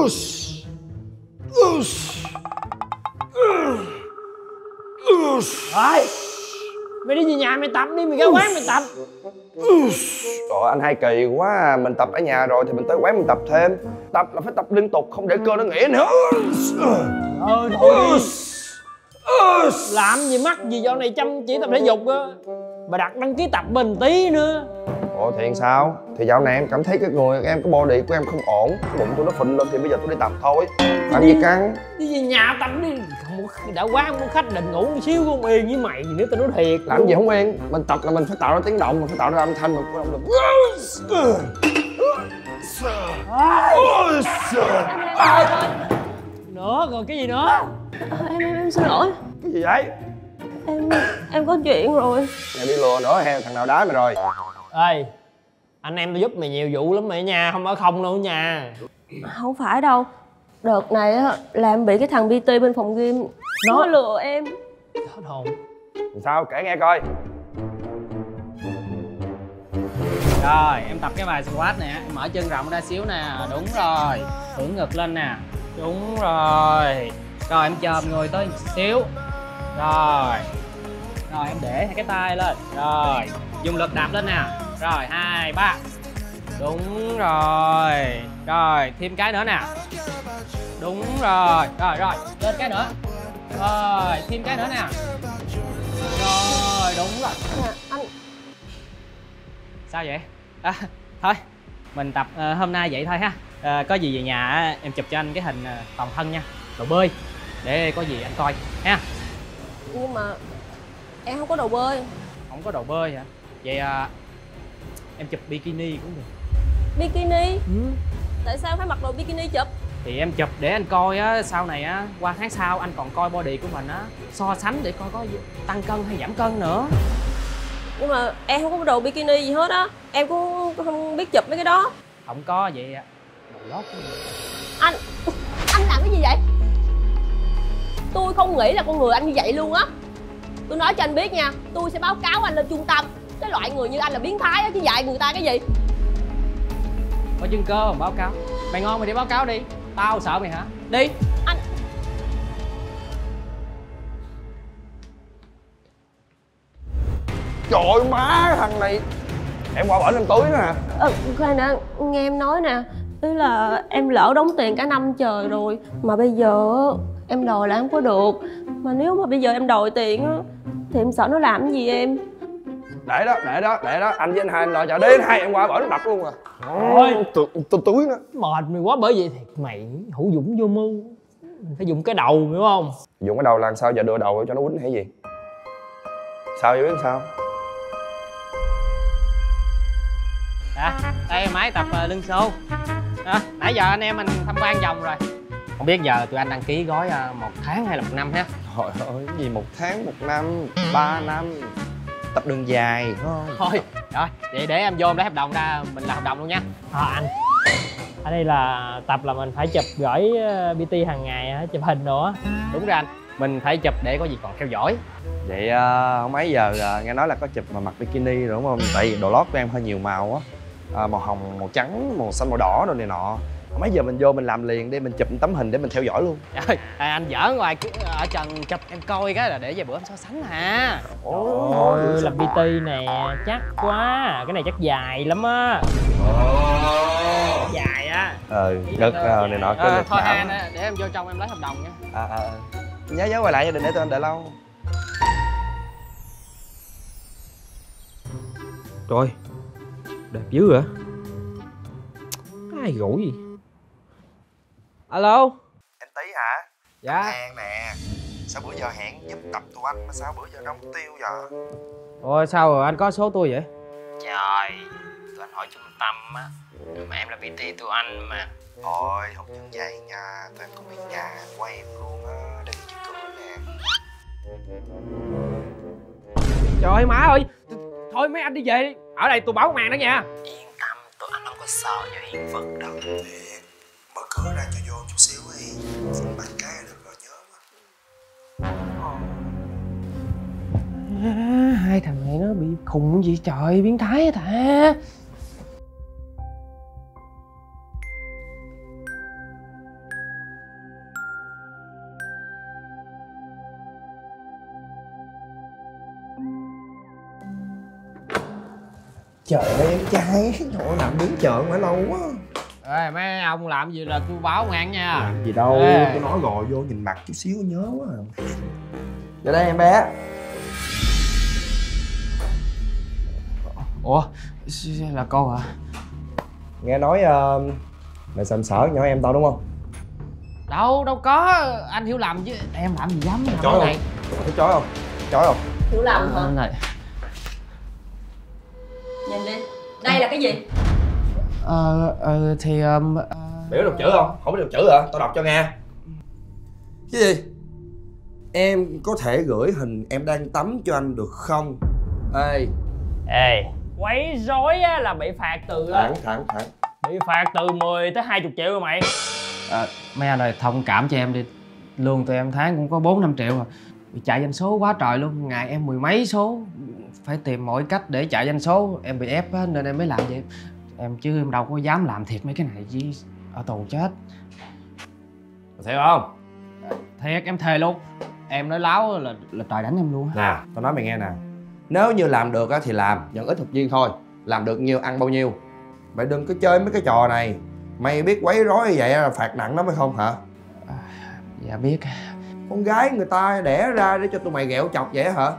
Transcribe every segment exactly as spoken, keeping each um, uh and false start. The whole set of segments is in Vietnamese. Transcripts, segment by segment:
Rồi, mày đi về nhà mày tập đi, mày ra quán mày tập. Trời, anh hay kỳ quá. Mình tập ở nhà rồi thì mình tới quán mình tập thêm. Tập là phải tập liên tục, không để cơ nó nghỉ nữa. Ờ thôi đi. Làm gì mắc gì dạo này chăm chỉ tập thể dục á. Bà đặt đăng ký tập mình tí nữa. Ủa Thiện sao? Thì dạo này em cảm thấy cái người em, cái body của em không ổn. Cái bụng tôi nó phình lên thì bây giờ tôi đi tập thôi. Làm gì căng. Đi về nhà tập đi. Không, đã quá không có khách định ngủ một xíu không yên với mày nữa, tao nói thiệt. Làm gì không yên. Mình tập là mình phải tạo ra tiếng động, mình phải tạo ra âm thanh. Mình phải động lực. Nữa rồi cái gì nữa? À, em em em xin lỗi. Cái gì vậy? Em em có chuyện rồi. Mày đi lừa nữa hay thằng nào đá mày rồi? Ê, anh em tao giúp mày nhiều vụ lắm mày nha, không ở không đâu nha. Không phải đâu. Đợt này á là em bị cái thằng pê tê bên phòng gym nó, nó lừa em. Hết hồn. Sao kể nghe coi. Rồi em tập cái bài squat nè, em mở chân rộng ra xíu nè, đúng rồi, ưỡn ngực lên nè, đúng rồi. Rồi em chồm người tới xíu. Rồi. Rồi em để hai cái tay lên. Rồi, dùng lực đạp lên nè. Rồi, hai, ba. Đúng rồi. Rồi, thêm cái nữa nè. Đúng rồi. Rồi, rồi, lên cái nữa. Rồi, thêm cái nữa nè. Rồi, đúng rồi. Nè, anh. Sao vậy? À, thôi, mình tập uh, hôm nay vậy thôi ha. Uh, có gì về nhà em chụp cho anh cái hình uh, toàn thân nha. Đồ bơi. Để có gì anh coi ha. Nhưng mà em không có đồ bơi. Không có đồ bơi hả? Vậy à, em chụp bikini cũng được. Bikini? Ừ. Tại sao phải mặc đồ bikini chụp? Thì em chụp để anh coi á, sau này á, qua tháng sau anh còn coi body của mình á, so sánh để coi có tăng cân hay giảm cân nữa. Nhưng mà em không có đồ bikini gì hết á. Em cũng không biết chụp mấy cái đó. Không có vậy đồ lót của mình. Anh, anh làm cái gì vậy? Tôi không nghĩ là con người anh như vậy luôn á. Tôi nói cho anh biết nha, tôi sẽ báo cáo anh lên trung tâm. Cái loại người như anh là biến thái á, chứ dạy người ta cái gì. Có chứng cơ mà báo cáo. Mày ngon mày đi báo cáo đi. Tao sợ mày hả? Đi. Anh. Trời má, thằng này. Em qua bển em túi nữa hả? Ờ, khoan đã, nghe em nói nè. Ý là em lỡ đóng tiền cả năm trời rồi. Mà bây giờ em đòi là không có được. Mà nếu mà bây giờ em đòi tiền á thì em sợ nó làm cái gì em. Để đó, để đó, để đó. Anh với anh hai anh lo chờ đi, anh hai em qua bển đập luôn à. Thôi tôi túi nữa. Mệt mày quá, bởi vậy thì mày hữu dũng vô mưu. Mình phải dùng cái đầu, hiểu không? Dùng cái đầu là sao? Giờ đưa đầu cho nó quýnh hay gì? Sao vậy, biết sao? À, đây máy tập uh, lưng xô. À, nãy giờ anh em mình tham quan vòng rồi. Không biết giờ tụi anh đăng ký gói uh, một tháng hay là một năm ha? Trời ơi, cái gì một tháng, một năm, ba năm. Tập đường dài, phải không? Thôi, rồi, vậy để em vô em lấy hợp đồng ra, mình làm hợp đồng luôn nha. À anh, ở đây là tập là mình phải chụp gửi pê tê hàng ngày, chụp hình nữa. Đúng rồi anh, mình phải chụp để có gì còn theo dõi. Vậy uh, không mấy giờ uh, nghe nói là có chụp mà mặc bikini rồi đúng không? Tại vì đồ lót của em hơi nhiều màu á. À, màu hồng, màu trắng, màu xanh, màu đỏ rồi này nọ. Mấy giờ mình vô mình làm liền để mình chụp một tấm hình để mình theo dõi luôn. Trời, à, anh giỡn ngoài ở trần chụp em coi cái là để về bữa em so sánh hả? Ôi, làm pê tê nè, chắc quá. Cái này chắc dài lắm á. Dài á. Ừ, ngực rồi này nọ. À, thôi anh, để em vô trong em lấy hợp đồng nha. À, à, nhớ nhớ quay lại, đừng để tụi anh đợi lâu. Trời, đẹp dữ hả? Ai gửi gì? Alo. Em Tí hả? Dạ. Hẹn nè. Sao bữa giờ hẹn giúp tập tụi anh mà sao bữa giờ đông tiêu vậy? Ôi sao rồi, anh có số tôi vậy? Trời, tụi anh hỏi trung tâm á. Mà em là pê tê tụi anh mà. Thôi, không những vậy nha. Tụi em có biết nhà của em luôn á. Đây là chiếc cửa nè. Trời ơi má ơi. Thôi mấy anh đi về đi. Ở đây tôi báo công an đó nha. Yên tâm, tụi anh không có sợ vào hiện vật đâu. Thiệt, mở cửa ra cho vô chút xíu đi. Bắt cái là được rồi, nhớ quá. À, hai thằng này nó bị khùng gì trời, biến thái hả ta? Trời ơi em trai, trời ơi, làm đứng chờ phải lâu quá. Ê, mấy ông làm gì là tôi báo ngang nha. Làm gì đâu, Ê. tôi nói rồi vô nhìn mặt chút xíu nhớ quá à. Vô đây em bé. Ủa, là cô hả? Nghe nói uh, mày sàm sỡ nhỏ em tao đúng không? Đâu, đâu có. Anh hiểu lầm chứ. Em làm gì dám làm Chói cái không? này. Thấy chói không? Chói không? Hiểu lầm hả? Này. Nhìn đi, đây là cái gì? Ờ, ờ, thì... Um, uh... Mày biết đọc chữ không? Không biết đọc chữ hả? Tao đọc cho nghe. Cái gì? Em có thể gửi hình em đang tắm cho anh được không? Ê. Ê, quấy rối á là bị phạt từ Thẳng, thẳng, thẳng. bị phạt từ mười tới hai mươi triệu rồi mày. À, mấy anh ơi, thông cảm cho em đi. Lương tụi em tháng cũng có bốn năm triệu à. Bị chạy doanh số quá trời luôn. Ngày em mười mấy số. Phải tìm mọi cách để chạy doanh số. Em bị ép á, nên em mới làm vậy. Em chứ em đâu có dám làm thiệt mấy cái này chứ. Ở tù chết. Thiệt không? Thiệt, em thề luôn. Em nói láo là, là trời đánh em luôn á. Nè, tao nói mày nghe nè. Nếu như làm được á thì làm, nhận ít thực viên thôi. Làm được nhiêu ăn bao nhiêu. Mày đừng có chơi mấy cái trò này. Mày biết quấy rối như vậy là phạt nặng lắm phải không hả? À, dạ biết. Con gái người ta đẻ ra để cho tụi mày ghẹo chọc vậy hả?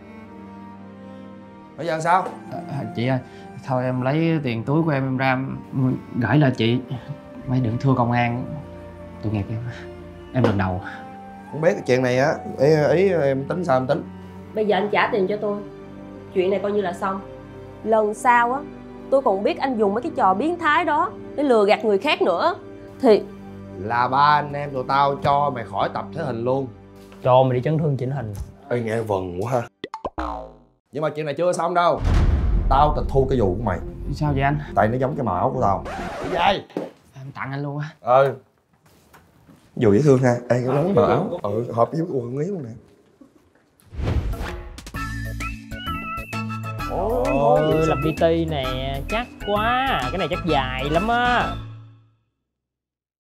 Bây giờ sao? À, chị ơi, thôi em lấy tiền túi của em em ra em gửi lại chị. Mấy đừng thưa công an. Tội nghiệp em. Em lần đầu. Không biết cái chuyện này á, ý, ý em tính sao em tính? Bây giờ anh trả tiền cho tôi. Chuyện này coi như là xong. Lần sau á, tôi còn biết anh dùng mấy cái trò biến thái đó để lừa gạt người khác nữa thì... Là ba anh em tụi tao cho mày khỏi tập thể hình luôn. Cho mày đi chấn thương chỉnh hình. Ê nghe vần quá ha. Nhưng mà chuyện này chưa xong đâu. Tao tịch thu cái vụ của mày. Sao vậy anh? Tại nó giống cái màu áo của tao. Cái dây. Em tặng anh luôn á. Ờ. Dù dễ thương ha. Ê cái món màu áo. Ừ hợp với quần ý luôn nè. Ôi làm pê tê nè, chắc quá. Cái này chắc dài lắm á.